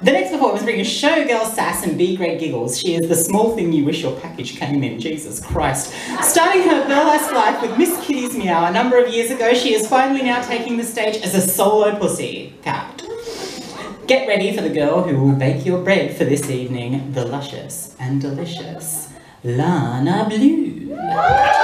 The next performance brings showgirl sass and B-grade giggles. She is the small thing you wish your package came in, Jesus Christ. Starting her burlesque life with Miss Kitty's Meow a number of years ago, she is finally now taking the stage as a solo pussy cat. Get ready for the girl who will bake your bread for this evening, the luscious and delicious Lana Blue.